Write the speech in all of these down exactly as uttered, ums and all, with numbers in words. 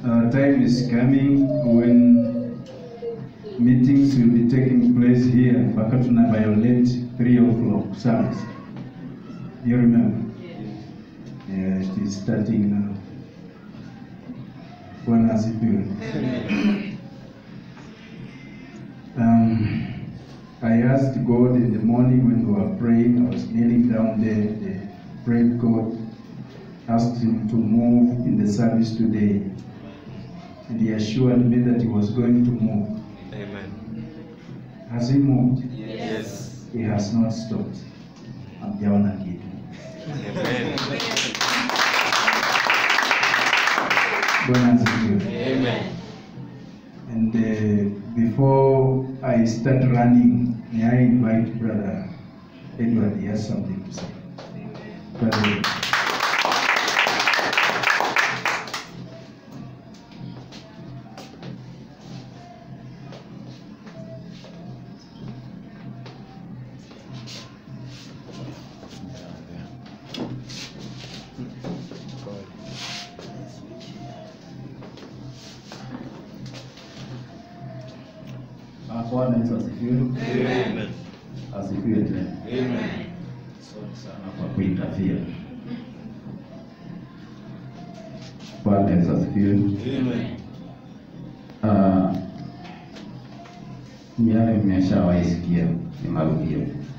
Our time is coming when meetings will be taking place here. Mpaka tuna violate three o'clock service. You remember? Yeah, it is starting now. Bwana asifiwe. Um, I asked God in the morning when we were praying, I was kneeling down there, I prayed God, asked him to move in the service today. And he assured me that he was going to move. Amen. Has he moved? Yes. He has not stopped. I'm down again. Amen. Amen. And uh, before I start running, may I invite Brother Edward? He has something to say. Brother. Bwana Yesu asifiwe. Amen. Asifiwe tena. Amen. Asante sana kwa kuitafia. Bwana Yesu asifiwe. Amen. Ah, yale mmeshawaisikia ni marudio.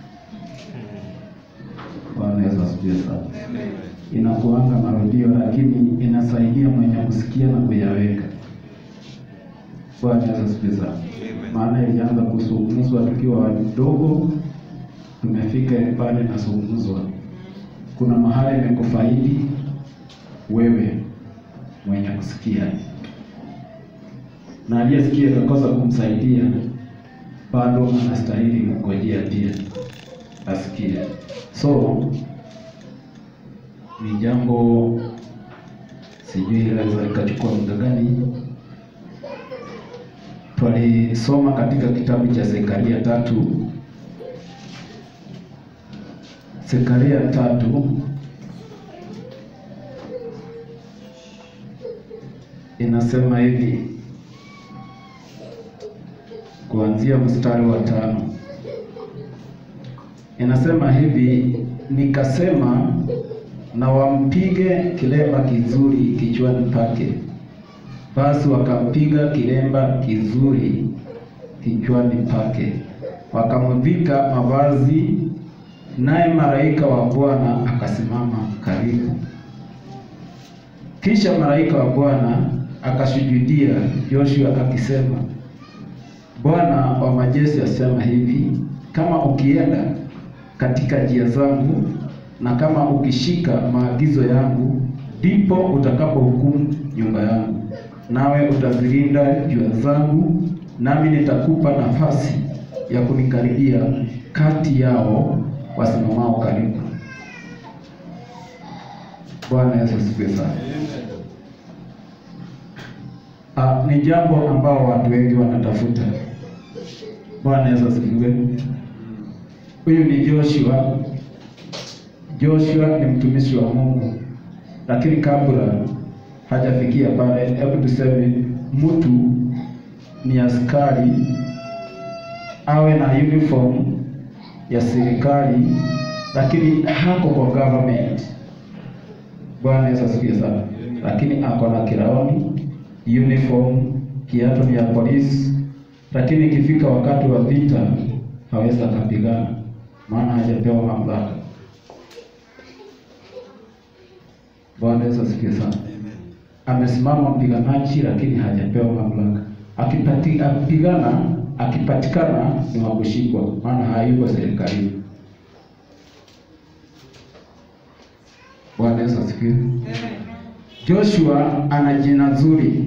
Bwana Yesu asifiwe sana. Amen. Inakuanga marudio lakini inasaidia mwenye kusikia na kuyaweka. Bwana Yesu asifiwe sana. Maana ilianza kuzungumzwa tukiwa wadogo, tumefika pale na zungumzwa. Kuna mahali imekufaidi wewe mwenye kusikia. Na aliyesikia akakosa kumsaidia, bado anastahili kungojea pia asikie. So ni jambo sijui inaweza ikachukua muda gani. Tulisoma katika kitabu cha Zekaria tatu. Zekaria tatu inasema hivi kuanzia mstari wa tano. Inasema hivi, nikasema na wampige kilemba kizuri kichwani pake. Basi wakampiga kilemba kizuri kichwani pake, wakamvika mavazi, naye malaika wa Bwana akasimama karibu. Kisha malaika wa Bwana akashujudia Joshua akisema, Bwana wa majeshi asema hivi, kama ukienda katika njia zangu na kama ukishika maagizo yangu, ndipo utakapohukumu nyumba yangu, nawe utazilinda njia zangu, nami nitakupa nafasi ya kunikaribia kati yao wasimamao karibu. Bwana Yesu asifiwe sana. Ah, ni jambo ambao watu wengi wanatafuta. Bwana Yesu asifiwe. Huyu ni Joshua. Joshua ni mtumishi wa Mungu. Lakini kabla hajafikia pale, hebu tuseme mtu ni askari awe na uniform ya serikali lakini hako kwa government. Bwana Yesu asifiwe sana. Lakini ako na kiraoni, uniform, kiatu ya polisi, lakini ikifika wakati wa vita hawezi kupigana maana hajapewa mamlaka. Bwana Yesu asifiwe sana. Amesimama mpiganaji lakini hajapewa mamlaka. Akipatika apigana, akipatikana ni wakushikwa maana hayuko serikalini. Bwana Yesu asifiwe. Joshua ana jina nzuri.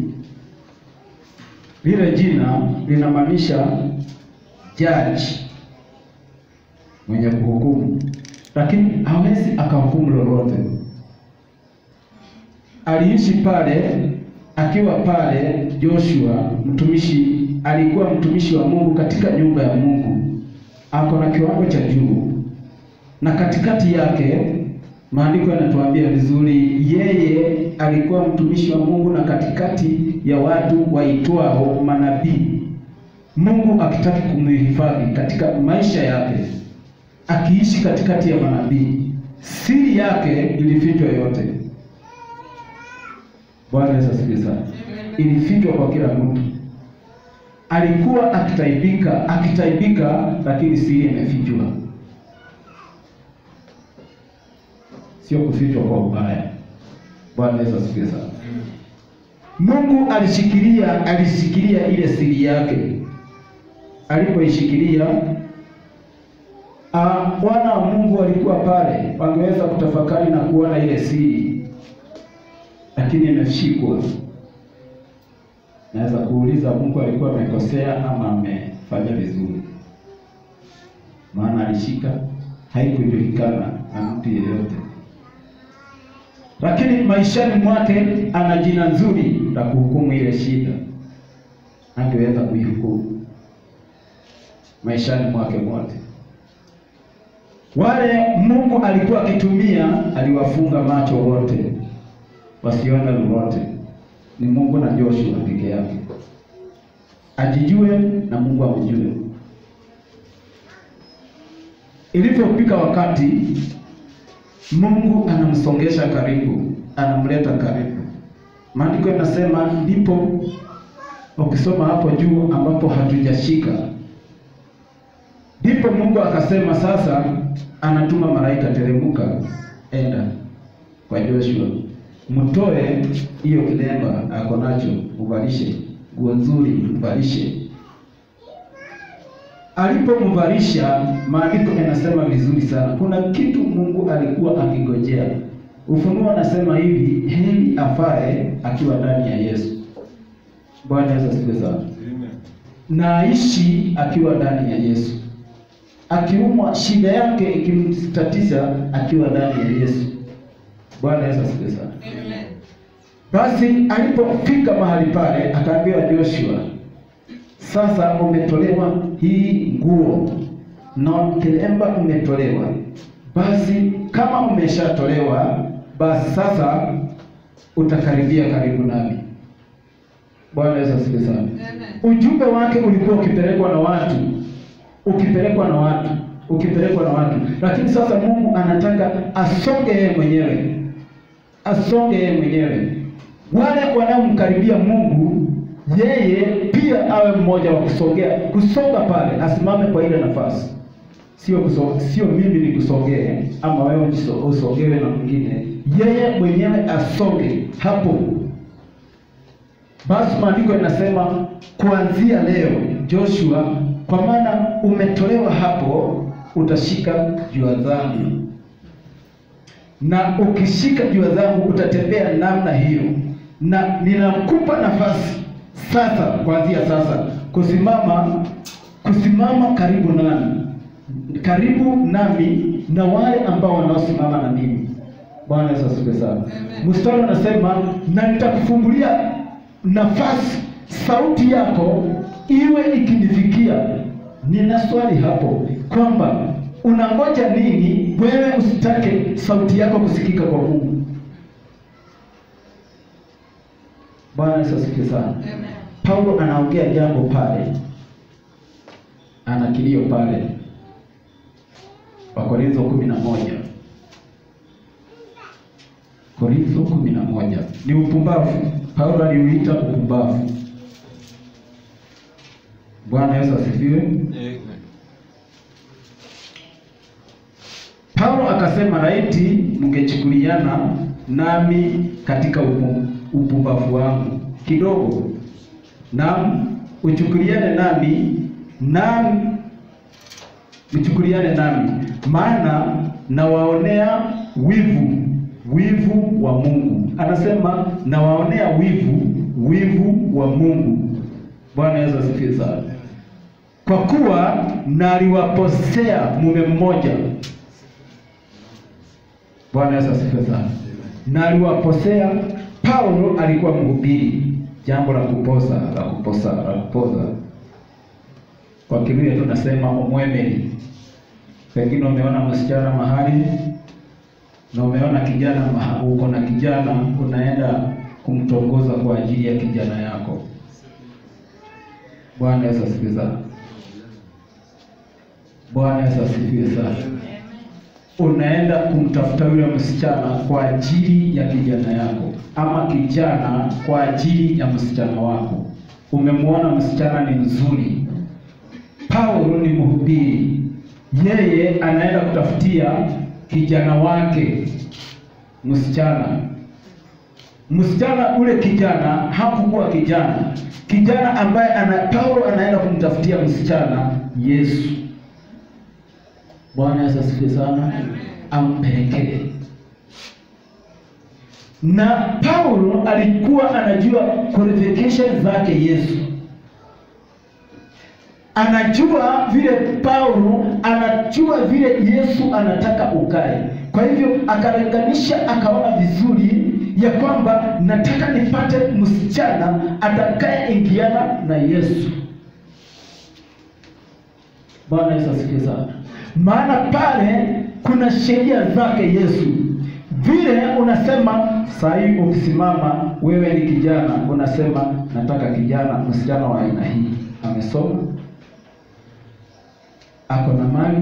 Lile jina linamaanisha judge, mwenye kuhukumu, lakini hawezi akahukumu lolote. Aliishi pale, akiwa pale Joshua mtumishi, alikuwa mtumishi wa Mungu katika nyumba ya Mungu. Ako na kiwango cha juu. Na katikati yake Maandiko yanatuambia vizuri, yeye alikuwa mtumishi wa Mungu na katikati ya watu waitwao manabii, Mungu akitaka kumhifadhi katika maisha yake, akiishi katikati ya manabii. Siri yake ilifichwa yote. Bwana Yesu asifiwe sana. Ilifichwa kwa kila mtu. Alikuwa akitaibika, akitaibika, lakini siri imefichwa. Sio kufichwa kwa ubaya. Bwana Yesu asifiwe sana. Mungu alishikilia, alishikilia ile siri yake. Alipoishikilia, ah, wana wa Mungu walikuwa pale, wangeweza kutafakari na kuona ile siri, lakini imeshikwa. Naweza kuuliza, Mungu alikuwa amekosea ama amefanya vizuri? Maana alishika, haikujulikana na mtu yeyote. Lakini maishani mwake ana jina nzuri la kuhukumu ile shida. Angeweza kuihukumu maishani mwake mwote. Wale Mungu alikuwa akitumia, aliwafunga macho wote wasione lolote. Ni Mungu na Joshua peke yake, ajijue na Mungu amjue. Ilipofika wakati, Mungu anamsongesha karibu, anamleta karibu. Maandiko yanasema, ndipo ukisoma hapo juu ambapo hatujashika, ndipo Mungu akasema sasa anatuma malaika, teremka, enda kwa Joshua, mtoe hiyo kilemba ako nacho, uvalishe nguo nzuri, uvalishe. Alipomvalisha, maandiko yanasema vizuri sana, kuna kitu Mungu alikuwa akingojea. Ufunuo anasema hivi, heri afae akiwa ndani ya Yesu. Bwana Yesu asifiwe sana. Amen. Na aishi akiwa ndani ya Yesu. Akiumwa, shida yake ikimtatiza, akiwa ndani ya Yesu. Bwana Yesu asifiwe sana. Amen. Basi alipofika mahali pale, akaambiwa Joshua, sasa umetolewa hii nguo na kilemba umetolewa. Basi kama umeshatolewa, basi sasa utakaribia karibu nami. Bwana Yesu asifiwe sana. Amen. Ujumbe wake ulikuwa ukipelekwa na watu, ukipelekwa na watu, ukipelekwa na watu. Lakini sasa Mungu anataka asonge yeye mwenyewe. Asonge yeye mwenyewe. Wale wanaomkaribia Mungu, yeye pia awe mmoja wa kusogea, kusonga pale, asimame kwa ile nafasi. Sio kusonga, sio mimi ni kusogee ama wewe usogewe na mwingine. Yeye mwenyewe asonge hapo. Basi maandiko yanasema, kuanzia leo Joshua, kwa maana umetolewa hapo, utashika jua zangu. Na ukishika jua zangu utatembea namna hiyo. Na ninakupa nafasi sasa, kuanzia sasa, kusimama kusimama karibu nami. Karibu nami na wale ambao wanaosimama na mimi. Bwana Yesu asifiwe sana. Mstari unasema, na nitakufungulia nafasi sauti yako iwe ikinifikia. Nina swali hapo kwamba unangoja nini wewe usitake sauti yako kusikika kwa Mungu? Bwana Yesu asifiwe sana. Amen. Paulo anaongea jambo pale, ana kilio pale, Wakorintho kumi na moja. Korintho kumi na moja. Ni upumbavu. Paulo aliuita upumbavu. Bwana Yesu asifiwe. Amen. Paulo akasema, laiti mngechukuliana nami katika upumbavu wangu kidogo, na uchukuliane nami, nami mchukuliane nami, maana nawaonea wivu, wivu wa Mungu. Anasema nawaonea wivu, wivu wa Mungu. Bwana Yesu asifiwe sana. Kwa kuwa naliwaposea mume mmoja. Bwana Yesu asifiwe sana. Naliwaposea. Paulo alikuwa mhubiri, jambo la kuposa, la kuposa, la kupoza. Kwa Kiluya tunasema umwemeli. Pengine umeona msichana mahali, na umeona kijana maha- uko na kijana unaenda kumtongoza kwa ajili ya kijana yako. Bwana Yesu asifiwe sana. Bwana Yesu asifiwe sana. Unaenda kumtafuta yule msichana kwa ajili ya kijana yako, ama kijana kwa ajili ya msichana wako. Umemwona msichana ni mzuri. Paulo ni mhubiri, yeye anaenda kutafutia kijana wake msichana. Msichana ule kijana hakukuwa kijana, kijana ambaye ana Paulo anaenda kumtafutia msichana Yesu. Bwana Yesu asifiwe sana. Ampelekee. Na Paulo alikuwa anajua qualifications zake Yesu. Anajua vile Paulo anajua vile Yesu anataka ukae. Kwa hivyo akalinganisha, akaona vizuri ya kwamba nataka nipate msichana atakaye ingiana na Yesu. Bwana Yesu asifiwe sana. Maana pale kuna sheria zake Yesu. Vile unasema sahi, ukisimama wewe ni kijana, unasema nataka kijana msichana wa aina hii, amesoma, ako na mali,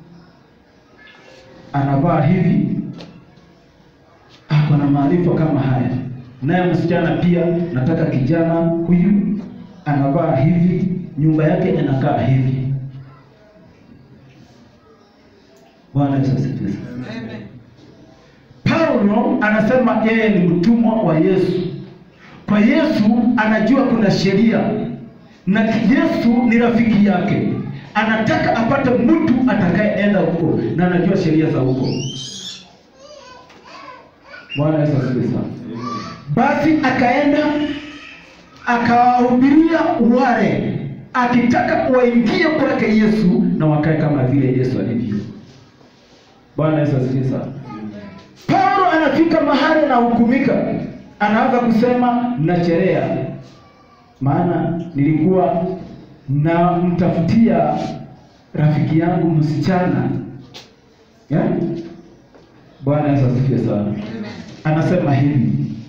anavaa hivi, ako na maarifa kama haya. Naye msichana pia, nataka kijana huyu anavaa hivi, nyumba yake inakaa hivi. Bwana Yesu asifiwe. Amen. Paulo anasema yeye ni mtumwa wa Yesu. Kwa Yesu anajua kuna sheria, na Yesu ni rafiki yake. Anataka apate mtu atakayeenda huko, na anajua sheria za huko. Bwana Yesu asifiwe. Basi akaenda akawahubiria wale, akitaka waingie kwake Yesu na wakae kama vile Yesu alivyo. Bwana Yesu asifiwe sana. Paulo anafika mahali na hukumika, anaanza kusema nachelea, maana nilikuwa na mtafutia rafiki yangu msichana. Yeah? Bwana Yesu asifiwe sana. Anasema hivi,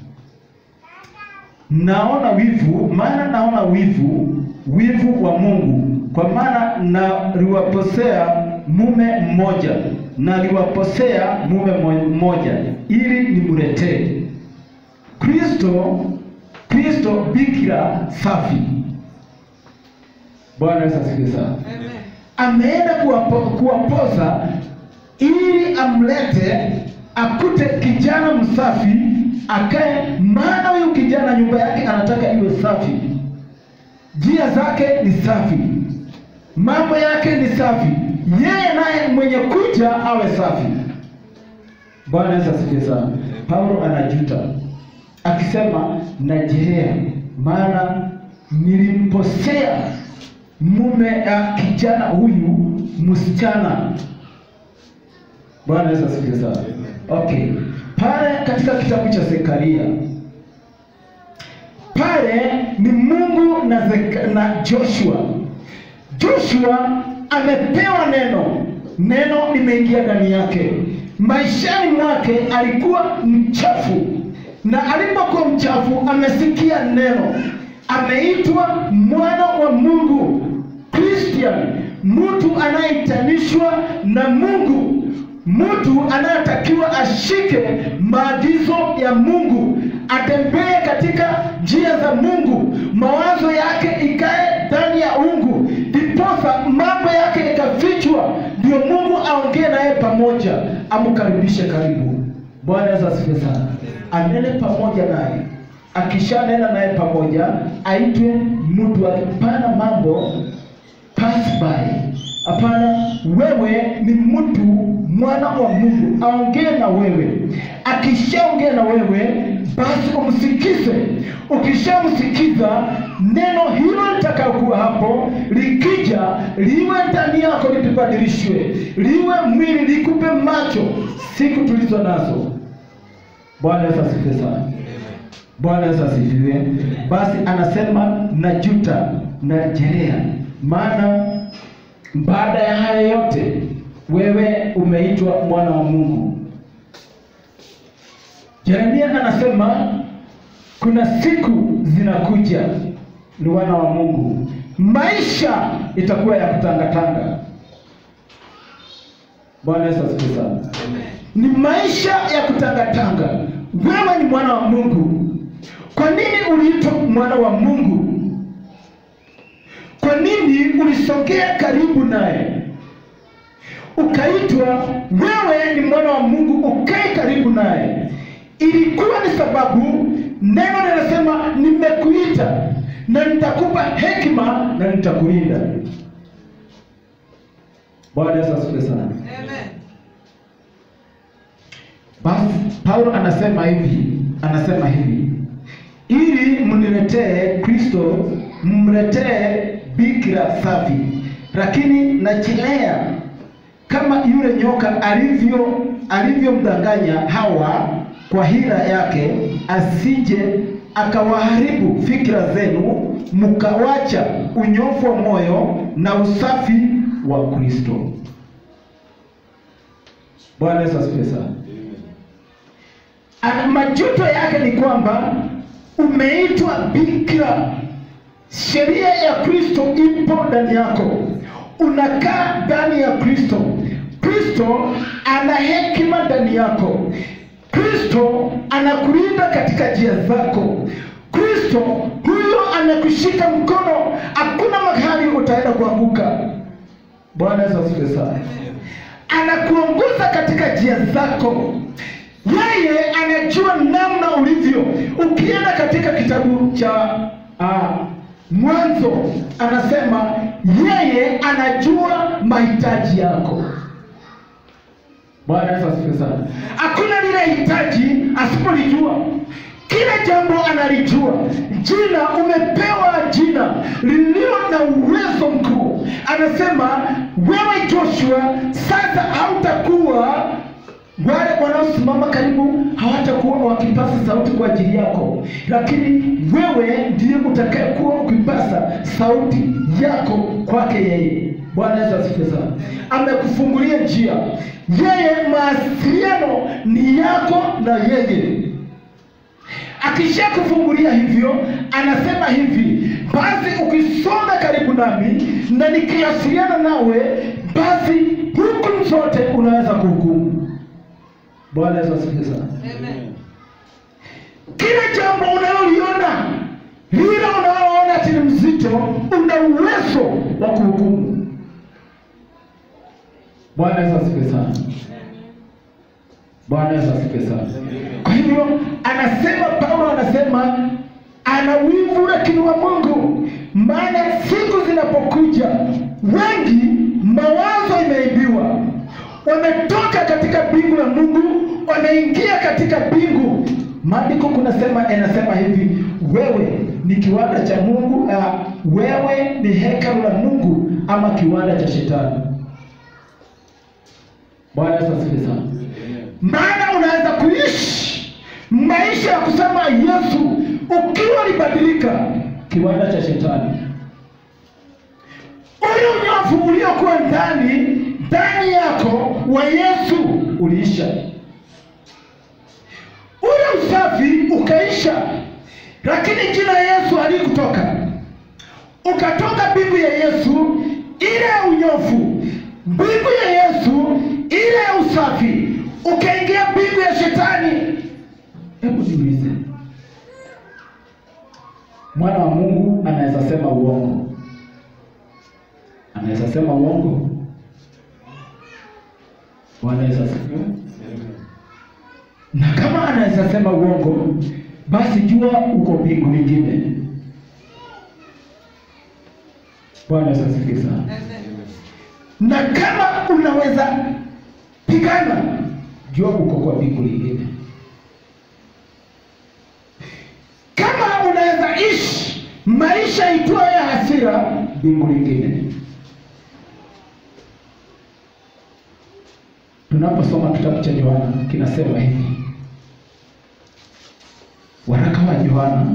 naona wivu, maana naona wivu, wivu wa Mungu, kwa maana naliwaposea mume mmoja, naliwaposea mume mmoja ili nimletee Kristo, Kristo bikira safi. Bwana Yesu asifiwe sana. Ameenda kuwapo, kuwapoza ili amlete, akute kijana msafi akae, maana huyu kijana nyumba yake anataka iwe safi, njia zake ni safi, mambo yake ni safi, yeye naye mwenye kuja awe safi. Bwana Yesu asifiwe sana. Paulo anajuta akisema najelea, maana nilimposea mume ya kijana huyu msichana. Bwana Yesu asifiwe sana. Okay, pale katika kitabu cha Zekaria, pale ni Mungu na, Zeka, na Joshua. Joshua amepewa neno, neno limeingia ndani yake. Maishani mwake alikuwa mchafu, na alipokuwa mchafu amesikia neno, ameitwa mwana wa Mungu, Christian, mtu anayeitanishwa na Mungu, mtu anayetakiwa ashike maagizo ya Mungu, atembee katika njia za Mungu, mawazo yake ikae ndani ya Mungu, ndiposa mambo yake ikafichwa, ndio Mungu aongee naye pamoja, amkaribishe karibu. Bwana Yesu asifiwe sana. Anene pamoja naye, akishanena naye pamoja aitwe mtu, akipana mambo pass by. Hapana, wewe ni mtu mwana wa Mungu, aongee na wewe. Akishaongea na wewe, basi umsikize. Ukishamsikiza, neno hilo litakayokuwa hapo likija, liwe ndani yako, litubadilishwe, liwe mwili, likupe macho siku tulizo nazo. Bwana Yesu asifiwe sana. Bwana Yesu asifiwe. Basi anasema najuta, najelea, maana baada ya haya yote wewe umeitwa mwana wa Mungu. Yeremia anasema kuna siku zinakuja, ni wana wa Mungu, maisha itakuwa ya kutangatanga. Bwana Yesu asifiwe sana. Ni maisha ya kutangatanga. Wewe ni mwana wa Mungu. Kwa nini uliitwa mwana wa Mungu? Kwa nini ulisogea karibu naye ukaitwa wewe ni mwana wa Mungu, ukae karibu naye? Ilikuwa ni sababu neno linasema nimekuita na nitakupa hekima na nitakulinda. Bwana Yesu asifiwe sana. Amen. Basi Paulo anasema hivi, anasema hivi, ili mniletee Kristo, mletee bikira safi, lakini nachelea kama yule nyoka alivyo alivyomdanganya Hawa kwa hila yake, asije akawaharibu fikra zenu, mkawacha unyofu wa moyo na usafi wa Kristo. Bwana Yesu asifiwe sana. Majuto yake ni kwamba umeitwa bikira. Sheria ya Kristo ipo ndani yako, unakaa ndani ya Kristo. Kristo ana hekima ndani yako. Kristo anakulinda katika njia zako. Kristo huyo anakushika mkono, hakuna mahali utaenda kuanguka. Bwana Yesu asifiwe sana. Anakuongoza katika njia zako. Yeye anajua namna ulivyo. Ukienda katika kitabu cha uh, Mwanzo, anasema yeye anajua mahitaji yako. Bwana Yesu asifiwe sana. Hakuna lile hitaji asipolijua. Kila jambo analijua. Jina, umepewa jina lililo na uwezo mkuu. Anasema wewe Joshua, sasa hautakuwa, wale wanaosimama karibu hawatakuwa wakipasa sauti kwa ajili yako, lakini wewe ndiye utakayekuwa ukipasa sauti yako kwake yeye. Bwana Yesu asifiwe sana. Amekufungulia njia. Yeye, mawasiliano ni yako na yeye. Akisha kufungulia hivyo, anasema hivi, basi ukisonga karibu nami na nikiwasiliana nawe, basi hukumu zote unaweza kuhukumu. Bwana Yesu asifiwe sana. Amen. Kila jambo unaloliona, lile unaloona ati ni mzito, una uwezo wa kuhukumu. Bwana Yesu asifiwe sana. Bwana Yesu asifiwe sana. Kwa hivyo anasema, Paulo anasema ana wivu lakini wa Mungu, maana siku zinapokuja wengi mawazo imeibiwa, wametoka katika bingu la Mungu, wameingia katika bingu. Maandiko kunasema, inasema hivi, wewe ni kiwanda cha Mungu, uh, wewe ni hekalu la Mungu ama kiwanda cha shetani. Bwana Yesu asifiwe sana. Maana unaweza kuishi maisha ya kusema Yesu ukiwa libadilika kiwanda cha shetani. Ule unyofu uliokuwa ndani ndani yako wa Yesu uliisha. Ule usafi ukaisha, lakini jina la Yesu halikutoka. Ukatoka bingu ya Yesu ile unyofu, bingu ya Yesu ile usafi, ukaingia bingu ya shetani. Hebu niulize, mwana wa Mungu anaweza sema uongo? Anaweza sema uongo? Bwana Yesu asifiwe. Na kama anaweza sema uongo, basi jua uko mbingu nyingine. Bwana Yesu asifiwe sana. Na kama unaweza pigana, jua uko kwa mbingu nyingine. Kama unaweza ishi maisha itwayo ya hasira, mbingu nyingine. Tunaposoma kitabu cha Yohana kinasema hivi, waraka wa Yohana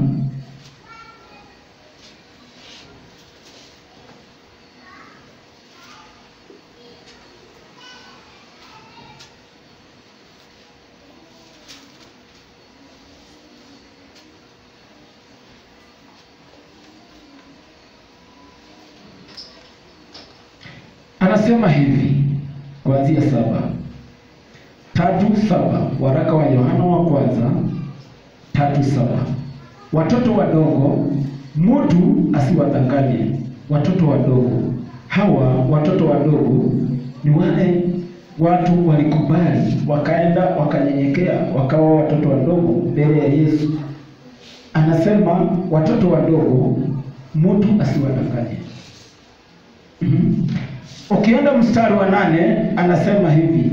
anasema hivi kuanzia saba tatu saba, waraka wa Yohana wa kwanza tatu saba. Watoto wadogo, mtu asiwadanganye. Watoto wadogo hawa, watoto wadogo ni wale watu walikubali, wakaenda wakanyenyekea, wakawa watoto wadogo mbele ya Yesu. Anasema watoto wadogo, mtu asiwadanganye. Mm-hmm. Ukienda mstari wa nane anasema hivi,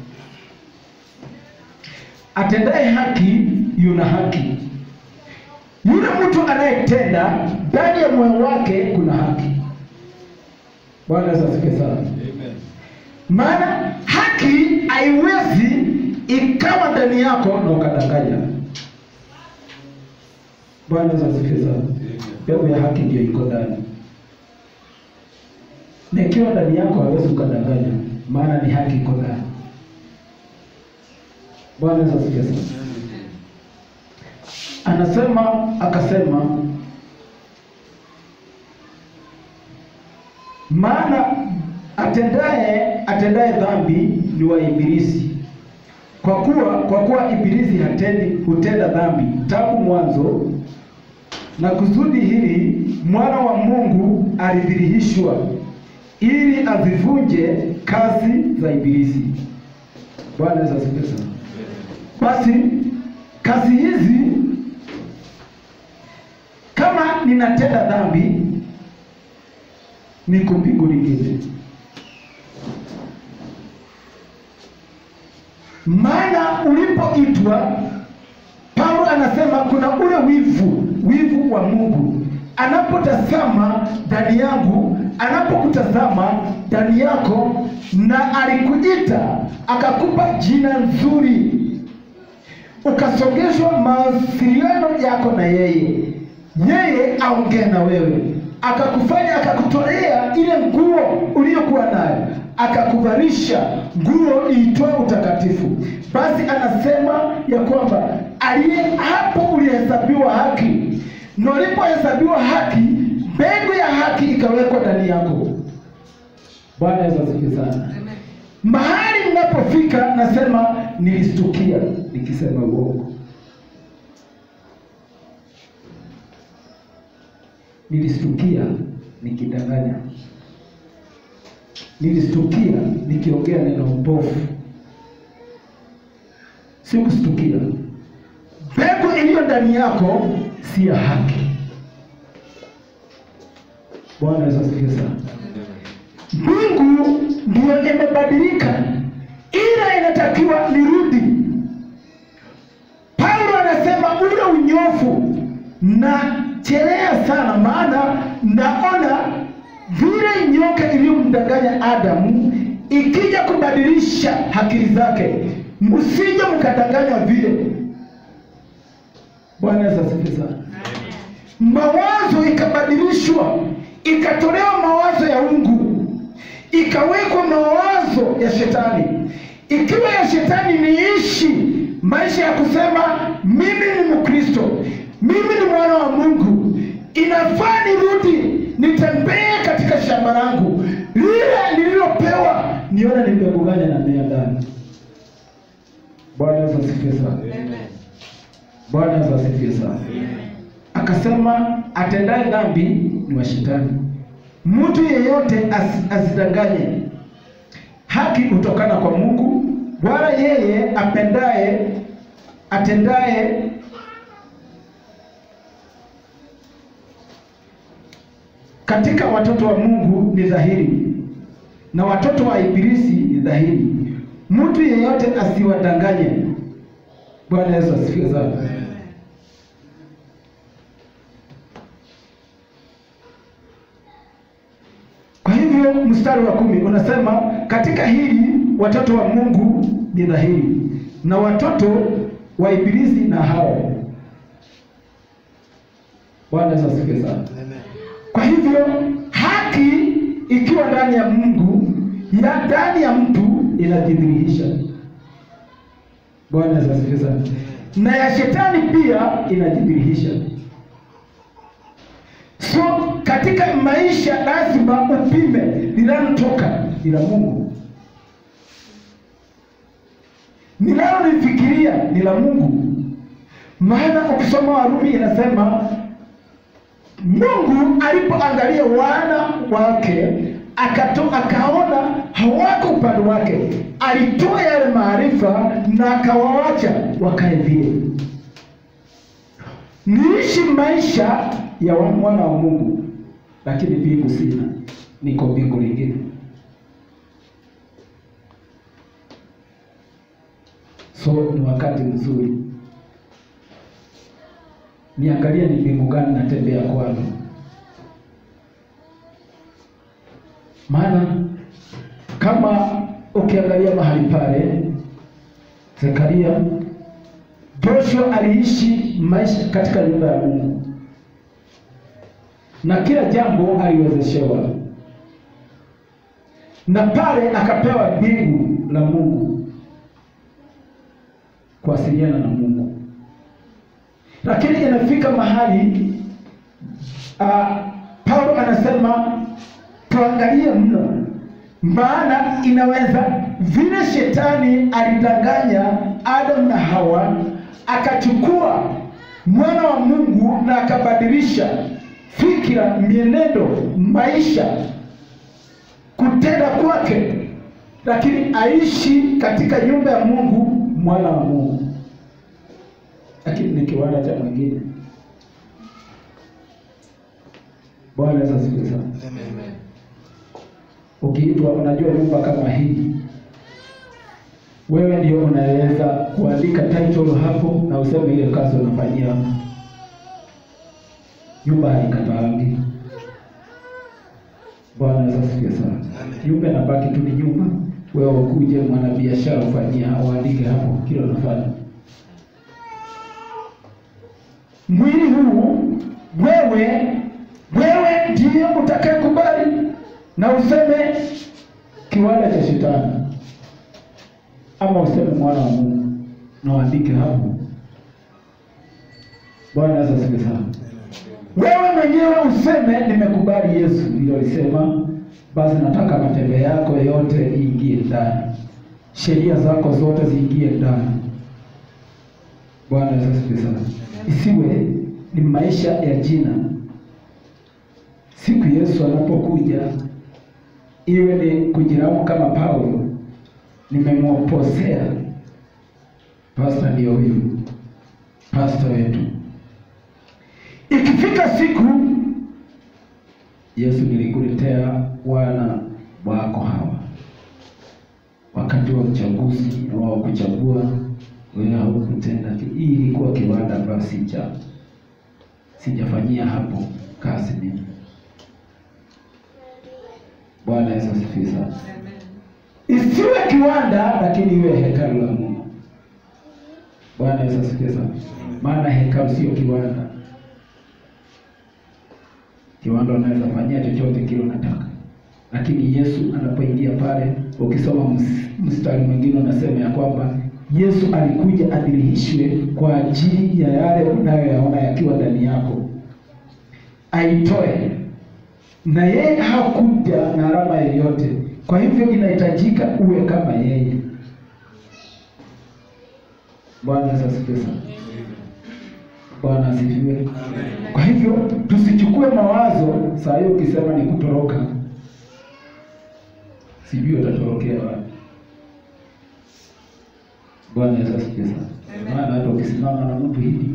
atendaye haki yuna haki. Yule mtu anayetenda, ndani ya moyo wake kuna haki. Bwana asifiwe sana. Amen. Maana haki haiwezi ikawa ndani yako na ukadanganya. Bwana asifiwe sana. Pepo ya haki ndio iko ndani. Na ikiwa ndani yako haiwezi ukadanganya, maana ni haki iko ndani. Bwana asifiwe sana. Anasema akasema, maana atendaye atendaye dhambi ni wa Ibilisi. Kwa kuwa kwa kuwa Ibilisi hatendi hutenda dhambi tangu mwanzo, na kusudi hili mwana wa Mungu alidhihirishwa ili azivunje kazi za Ibilisi. Bwana asifiwe sana. Basi kazi hizi, kama ninatenda dhambi, ni kupigo lingine. Maana ulipoitwa, Paulo anasema kuna ule wivu, wivu wa Mungu. Anapotazama ndani yangu, anapokutazama ndani yako, na alikuita akakupa jina nzuri, ukasongeshwa mawasiliano yako na yeye, yeye aongee na wewe, akakufanya, akakutolea ile nguo uliyokuwa nayo, akakuvalisha nguo iitwayo utakatifu. Basi anasema ya kwamba aliye hapo ulihesabiwa haki, na ulipohesabiwa haki, mbegu ya haki ikawekwa ndani yako. Bwana Yesu asifiwe sana. Mahali ninapofika nasema nilistukia nikisema uongo, nilistukia nikidanganya, nilistukia nikiongea neno mbovu. Sikustukia. Mbegu iliyo ndani yako si ya haki. Bwana Yesu asifiwe sana. Mungu ndio imebadilika, ila inatakiwa nirudi. Paulo anasema ule unyofu na chelea sana, maana naona vile nyoka iliyomdanganya Adamu ikija kubadilisha akili zake, msije mkadanganywa vile. Bwana Yesu asifiwe sana. Mawazo ikabadilishwa, ikatolewa mawazo ya Mungu, ikawekwa mawazo ya shetani. Ikiwa ya shetani niishi maisha ya kusema mimi ni Mkristo, mimi ni mwana wa Mungu, inafaa nirudi nitembee katika shamba langu lile nililopewa, nione ni mbegu gani na mea ndani. Bwana Yesu asifiwe sana. Amen. Bwana Yesu asifiwe sana. Amen. Akasema atendaye dhambi ni wa shetani. Mtu yeyote as, asidanganye. Haki hutokana kwa Mungu, wala yeye apendaye atendaye katika watoto wa Mungu ni dhahiri, na watoto wa Ibilisi ni dhahiri. Mtu yeyote asiwadanganye. Bwana Yesu asifiwe sana. Kwa hivyo mstari wa kumi unasema katika hili watoto wa Mungu ni dhahiri, na watoto wa Ibilisi na hao. Bwana Yesu asifiwe sana. Kwa hivyo haki ikiwa ndani ya Mungu, ya ndani ya mtu inajidhihirisha. Bwana Yesu asifiwe sana. Na ya shetani pia inajidhihirisha. So katika maisha lazima upime linalotoka ni la Mungu. Ninalolifikiria ni la Mungu. Maana ukisoma Warumi inasema Mungu alipoangalia wana wake akato, akaona hawako upande wake, alitoa yale maarifa na akawaacha wakae vile. Niishi maisha ya mwana wa Mungu, lakini mbingu sina, niko mbingu lingine. So ni wakati mzuri niangalia ni mbingu gani natembea kwalo. Maana kama ukiangalia mahali pale Zekaria, Joshua aliishi maisha katika nyumba ya Mungu na kila jambo aliwezeshewa, na pale akapewa mbingu la Mungu kuwasiliana na Mungu. Lakini inafika mahali uh, Paulo anasema tuangalie mno, maana inaweza vile shetani alidanganya Adam na Hawa, akachukua mwana wa Mungu na akabadilisha fikira, mienendo, maisha, kutenda kwake, lakini aishi katika nyumba ya Mungu, mwana wa Mungu, lakini ni kiwanda cha mwingine. Bwana Yesu asifiwe sana. Amen. Ukiitwa, unajua nyumba kama hii, wewe ndio unaweza kuandika title hapo na useme ile kazi unafanyia. Nyumba haikataangi. Bwana Yesu asifiwe sana. Nyumba inabaki tu ni nyumba. Wewe ukuje mwana biashara ufanyia, uandike hapo kile unafanya. Mwili huu wewe wewe ndiye utakayekubali na useme kiwanda cha shetani, ama useme mwana wa Mungu na uandike hapo. Bwana Yesu asifiwe sana. Wewe mwenyewe useme nimekubali Yesu ndio alisema, basi nataka matendo yako yote iingie ndani, sheria zako zote ziingie ndani. Bwana Yesu asifiwe sana. Isiwe ni maisha ya jina. Siku Yesu anapokuja, iwe ni kujilaumu kama Paulo, nimemwoposea pastor ndio huyu pastor wetu. Ikifika siku, Yesu nilikuletea wana wako hawa, wakati wa uchaguzi wa kuchagua, wewe haukutenda. Hii ilikuwa kiwanda ambacho sija sijafanyia hapo kazi mimi. Bwana Yesu asifiwe sana. Isiwe kiwanda, lakini iwe hekalu la Mungu. Bwana Yesu asifiwe sana. Maana hekalu sio kiwanda. Kiwanda unaweza fanyia chochote kile unataka, lakini Yesu anapoingia pale, ukisoma mstari mwingine unasema ya kwamba Yesu alikuja adhihirishwe kwa ajili ya yale unayoyaona yakiwa ndani yako, aitoe. Na yeye hakuja na alama yoyote, kwa hivyo inahitajika uwe kama yeye. Bwana asifiwe sana. Bwana asifiwe. Kwa hivyo tusichukue mawazo saa hiyo ukisema ni kutoroka, sijui utatorokea wapi. Bwana asifiwe sana. Maana hata ukisimama na mtu hivi,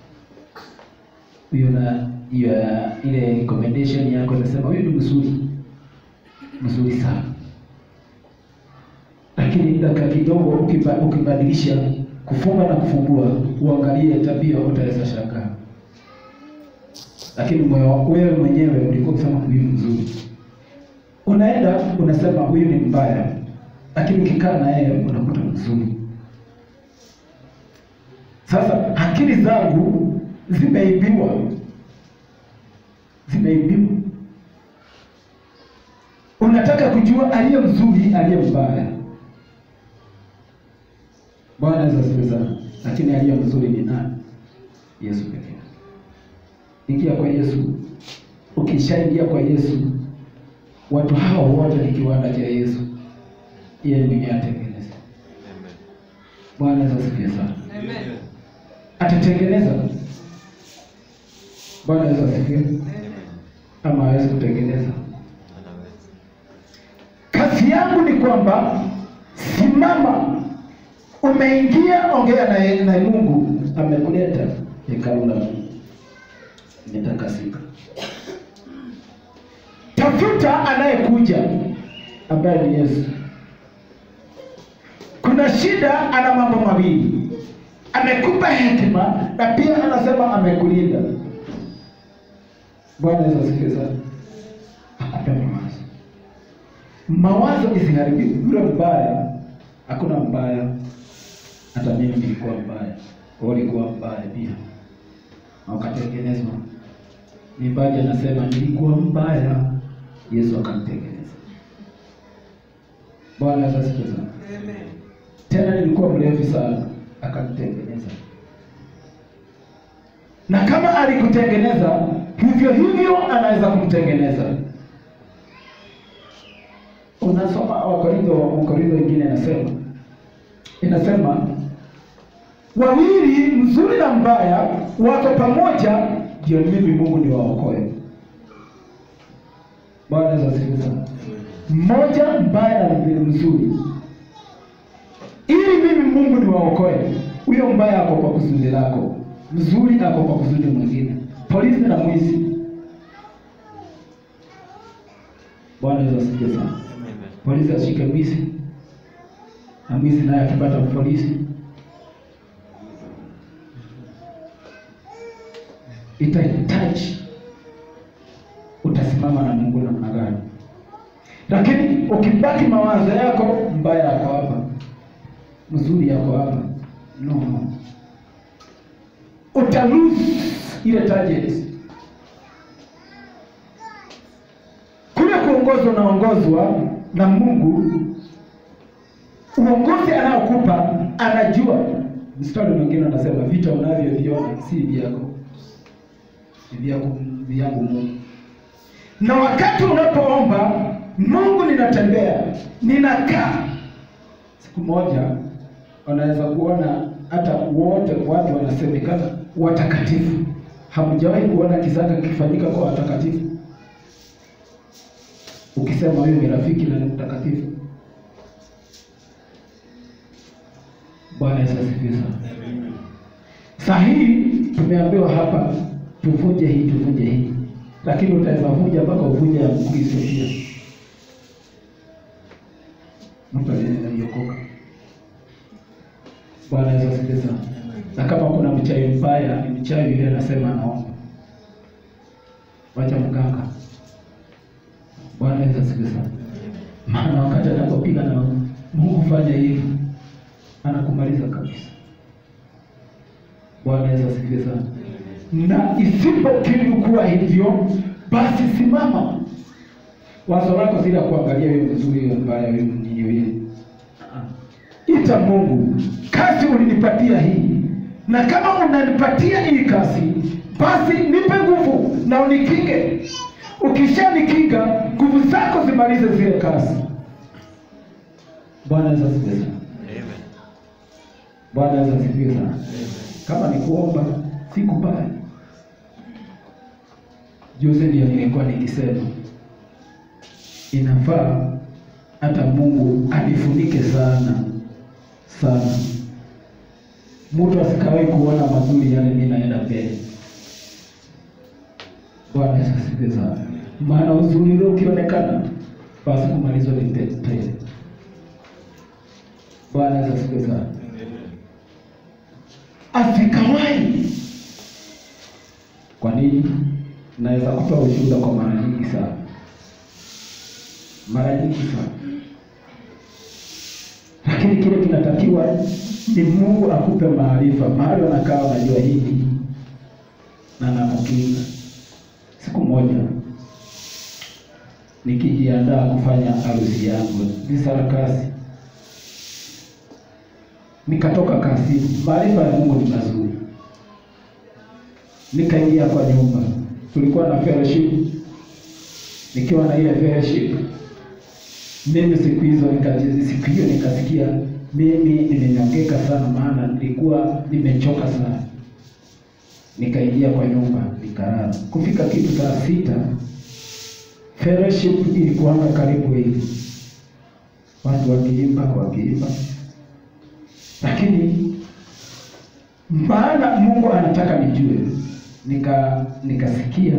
huyo na hiyo ile recommendation yako inasema huyu ni mzuri mzuri sana, lakini dakika kidogo ukibadilisha kufunga na kufungua, uangalie tabia, utaweza shangaa. Lakini wewe mwenyewe ulikuwa unasema huyu mzuri, unaenda unasema huyu ni mbaya, lakini ukikaa na yeye unakuta mzuri. Sasa akili zangu zimeibiwa, zimeibiwa. Unataka kujua aliye mzuri, aliye mbaya. Bwana Yesu asifiwe sana. Lakini aliye mzuri ni nani? Yesu pekee. Ingia kwa Yesu. Ukishaingia kwa Yesu, Watu hao wote ni kiwanda cha Yesu. Yeye mwenyewe atengeneza. Amen. Bwana Yesu asifiwe sana. Amen. Atatengeneza. Bwana Yesu asifiwe. Amen. Ama hawezi kutengeneza. Anaweza. Kazi yangu ni kwamba simama, umeingia, ongea na, na Mungu amekuleta hekalu la Mungu. Nitakasika. Tafuta anayekuja ambaye ni Yesu. Kuna shida, ana mambo mawili. Amekupa hekima na pia anasema amekulinda. Bwana Yesu asifiwe sana. Akupe mawazo. Mawazo isiharibike. Yule mbaya, hakuna mbaya. Hata mimi nilikuwa mbaya. Wewe ulikuwa mbaya pia. Na ukatengenezwa. Mwimbaji anasema nilikuwa mbaya, Yesu akanitengeneza. Bwana Yesu asifiwe sana. Amen. Tena nilikuwa mlevi sana, akanitengeneza. Na kama alikutengeneza, hivyo hivyo anaweza kumtengeneza. Unasoma Wakorintho, Wakorintho wengine inasema inasema wawili, mzuri na mbaya, wako pamoja, ndio mimi Mungu niwaokoe. Bwana Yesu asifiwe sana. Mmoja mbaya na mzuri, ili mimi Mungu niwaokoe. Huyo mbaya ako kwa kusudi lako, mzuri ako kwa kusudi mwingine. Polisi na mwizi. Bwana Yesu asifiwe sana. Polisi ashike mwizi, na mwizi naye akipata polisi, itahitaji utasimama na Mungu namna gani. Lakini ukibaki mawazo yako, mbaya yako hapa, mzuri yako hapa, no no, uta lose ile target. Kule kuongozwa unaongozwa na Mungu, uongozi anaokupa anajua. Mstari mwingine anasema vita unavyoviona si vyako, ni vyako, vyangu Mungu. Na wakati unapoomba Mungu, ninatembea, ninakaa, siku moja wanaweza kuona hata wote watu wanasemekana watakatifu. Hamjawahi kuona kisaka kifanyika kwa watakatifu? Ukisema wewe ni rafiki na ni mtakatifu. Bwana Yesu asifiwe sana. Sahihi tumeambiwa hapa tuvunje hii, tuvunje hii. Lakini utaweza vunja mpaka uvunje ya Mkristo pia. Mtu aliyeokoka. Bwana Yesu asifiwe sana. Na kama kuna mchawi mbaya, ni mchawi yule anasema anaomba. Wacha mganga. Bwana Yesu asifiwe sana. Maana wakati anapopiga na Mungu fanya hivi, anakumaliza kabisa. Bwana Yesu asifiwe sana. Na isipokiri kuwa hivyo, basi simama. Wazo lako sila kuangalia wewe mzuri wewe mbaya wewe mnyinyi wewe. Ita Mungu, kazi ulinipatia hii. Na kama unanipatia hii kazi, basi nipe nguvu na unikinge. Ukishanikinga, nguvu zako zimalize zile kazi. Bwana Yesu asifiwe sana. Amen. Bwana Yesu asifiwe sana. Kama ni kuomba, sikubali. Juzi ndio nilikuwa nikisema inafaa hata Mungu anifunike sana sana, mtu asikawahi kuona mazuri yale ninaenda mbele. Bwana Yesu asifiwe sana. Maana uzuri ule ukionekana, basi kumalizwa ni tete. Bwana Yesu asifiwe sana. Asikawahi. Kwa nini? Naweza kutoa ushuhuda kwa mara nyingi sana. Mara nyingi sana. Lakini kile kinatakiwa ni Mungu akupe maarifa. Mahali unakaa unajua hili na nakukinga. Siku moja nikijiandaa kufanya harusi yangu, ni sarakasi. Nikatoka kasi, maarifa ya Mungu ni mazuri. Nikaingia kwa nyumba. Tulikuwa na fellowship. nikiwa na ile fellowship. Mimi siku hizo nikajizi siku hiyo nikasikia mimi nimenyongeka sana, maana nilikuwa nimechoka sana. Nikaingia kwa nyumba nikalala. Kufika kitu saa sita, fellowship ilikuwa karibu hivi, watu wakiimba wakiimba, lakini maana Mungu anataka nijue, nika nikasikia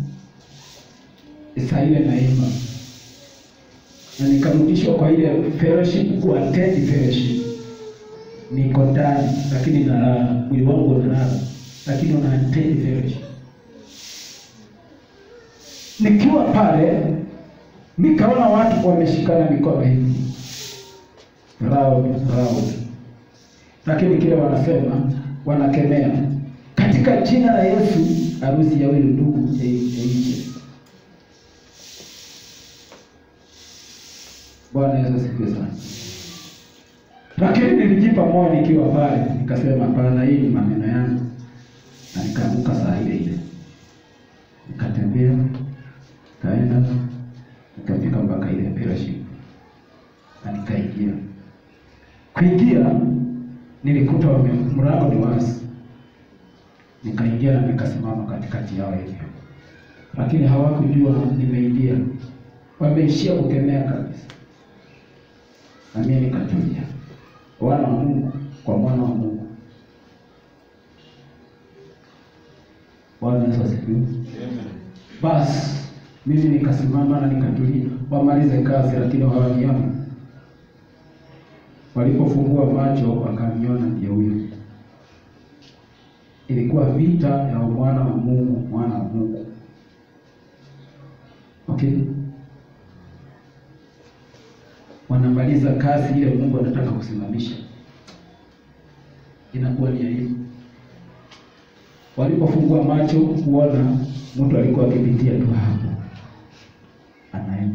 saa ile naimba na nikarudishwa kwa ile fellowship, ku attend fellowship. Niko ndani lakini nalala, mwili wangu unalala lakini una attend fellowship. Nikiwa pale nikaona watu wameshikana mikono hivi round round, lakini kile wanasema wanakemea katika jina la Yesu, harusi ya yule ndugu yaishe. Bwana Yesu asifiwe sana. Lakini nilijipa moyo nikiwa pale, nikasema hapana, hii ni maneno yangu, na nikaamka saa ile ile, nikatembea, kaenda, nikafika mpaka ile fellowship na nikaingia. Kuingia nilikuta mlango ni wazi, nikaingia na nikasimama katikati yao hivyo, lakini hawakujua nimeingia, wameishia kukemea kabisa. Na mimi nikatulia, wana wa Mungu kwa mwana wa Mungu. Bwana Yesu asifiwe. Amen. Basi mimi nikasimama na nikatulia, wamalize kazi, lakini hawaniona. Walipofungua macho wakaniona ndio huyo. Ilikuwa vita ya mwana wa Mungu, mwana wa Mungu. Okay? Wanamaliza kazi ile Mungu anataka kusimamisha, inakuwa ni aibu. Walipofungua macho kuona mtu alikuwa akipitia tu hapo, anaenda.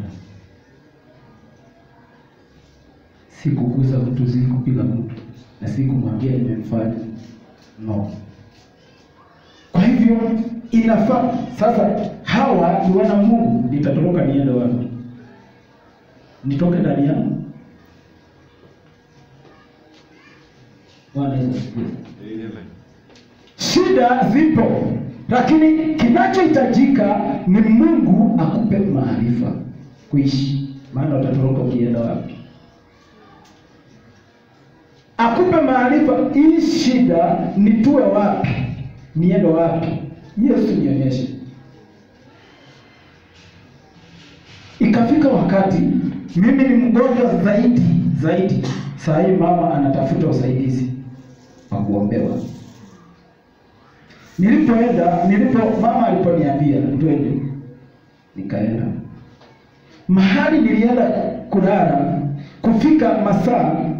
Sikugusa mtu, sikupiga mtu, na sikumwambia nimemfanya, no. Kwa hivyo inafaa sasa, hawa ni wana Mungu, nitatoroka niende wapi? Nitoke ndani yao? Bwana Yesu asifiwe. Amen. Shida zipo, lakini kinachohitajika ni Mungu akupe maarifa kuishi, maana utatoroka ukienda wapi? Akupe maarifa, hii shida nitue wapi, niende wapi? Yesu nionyeshe. Ikafika wakati mimi ni mgonjwa zaidi zaidi. Saa hii mama anatafuta usaidizi wa kuombewa. Nilipoenda, nilipo mama aliponiambia twende, nikaenda. Mahali nilienda kulala, kufika masaa,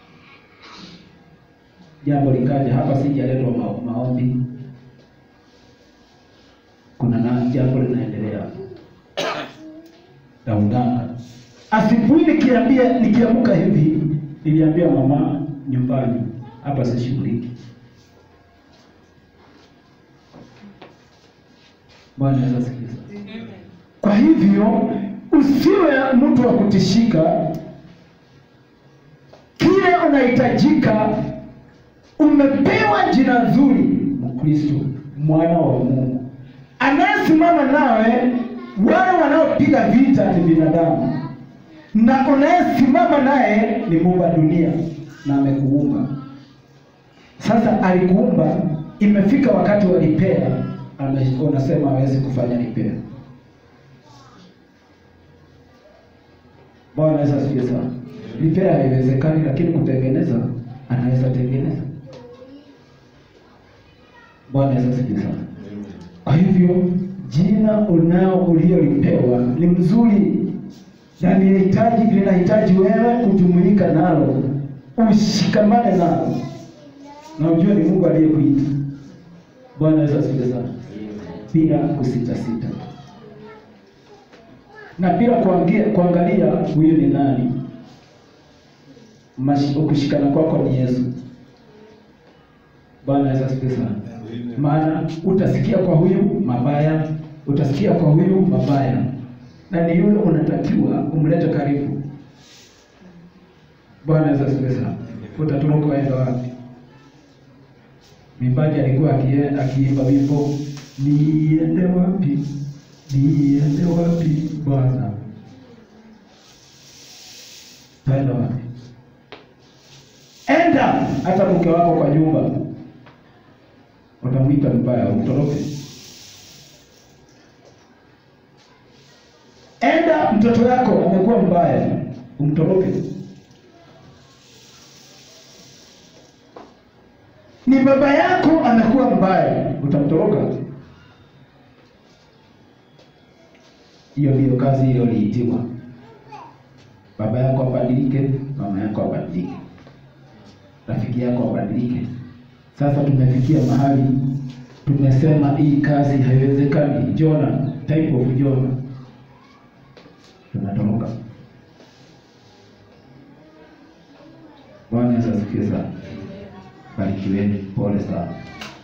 jambo likaja hapa, sijaletwa ma maombi. Kuna na jambo linaendelea. Daudanga. Asubuhi nikiambia nikiamka hivi, niliambia mama nyumbani, hapa sishughuliki. Bwana Yesu asifiwe. Kwa hivyo usiwe mtu wa kutishika. Kile unahitajika, umepewa jina nzuri, Mkristo, mwana wa Mungu. Anayesimama nawe, wale wanaopiga vita ni binadamu, na unayesimama naye ni Muumba dunia, na amekuumba. Sasa alikuumba, imefika wakati wa repair, unasema hawezi kufanya repair. Bwana Yesu asifiwe sana. Repair haiwezekani, lakini kutengeneza anaweza tengeneza. Bwana Yesu asifiwe sana. Kwa hivyo jina unao uliolipewa ni mzuri, na linahitaji linahitaji wewe kujumuika nalo, ushikamane nalo, na ujue ni Mungu aliyekuita. Bwana Yesu asifiwe sana. Bila kusita sita, na bila kuangalia kuangalia huyu ni nani. Kushikana kwako ni Yesu. Bwana Yesu asifiwe sana. Maana utasikia kwa huyu mabaya, utasikia kwa huyu mabaya, na ni yule unatakiwa umlete karibu. Bwana Yesu asifiwe sana. Utatoroka waenda wapi? Mwimbaji alikuwa akiimba wimbo, niende wapi, niende wapi Bwana, taenda wapi? Enda hata mke wako kwa nyumba utamwita mbaya, utoroke. Enda mtoto yako amekuwa mbaya, umtoroke. Ni baba yako amekuwa mbaya, utamtoroka. Hiyo ndiyo kazi hiyo iliitiwa. Baba yako abadilike, mama yako abadilike, rafiki yako abadilike. Sasa tumefikia mahali tumesema hii kazi haiwezekani. Jona, type of Jona, tunatoroka. Bwana Yesu asifiwe sana. Barikiweni, pole sana.